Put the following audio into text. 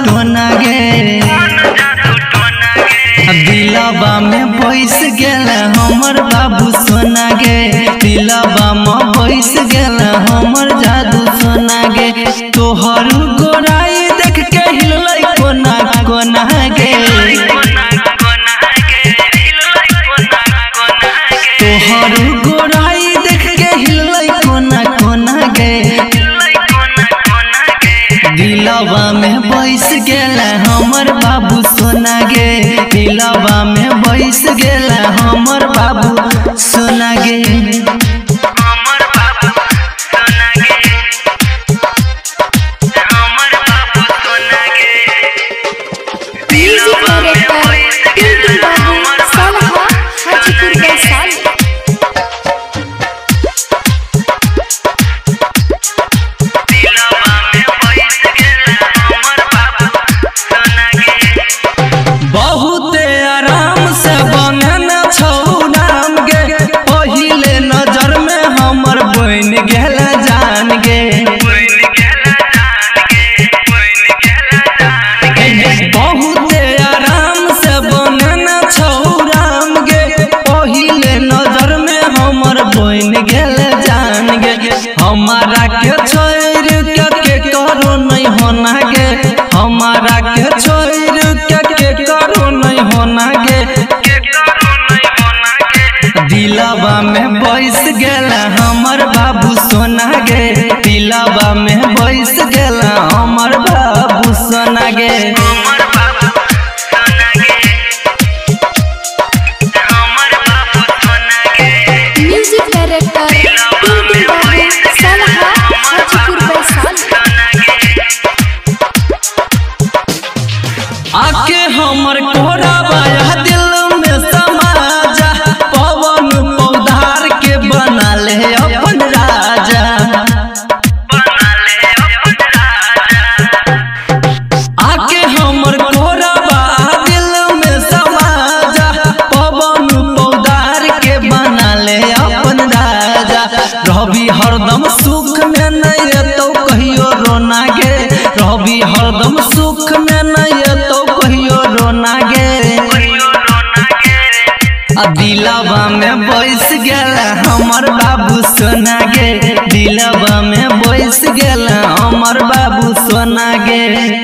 टोना गे दिलवा में बैस गेल हमर बाबू सोना गे दिलवा में बैस गेल हमर जादू सोना गे तोहर गोराई देख के हिललै कोना कोना गे तोहर गोराई देख के हिललै कोना कोना गे दिलवा में बैस गेल हमर बाबू सोना गे दिलवा में बैस गेल हमर बाबू सोना गे हमारा के छोड़ के करो नहीं होना गे हमारा के छोड़ के करो नहीं होना गे दिलवा में बैस गेल हमर बाबू सोना गे दिलवा में बैस गेल हमर बाबू सोना गे आके हमर कोराबा दिल में समा जा पवन पौधार के बना ले अपन राजा आके हमर कोराबा दिल में समा जा पवन पौधार के बना ले अपन राजा रहबी हरदम सुख में नहीं तो कहियो रोना गे रहबी हरदम सुख में नहीं तो कहियो रोना गे दिलवा में बैस गेल हमर बाबू सोना गे दिलवा में बैस गेल हमर बाबू सोना गे।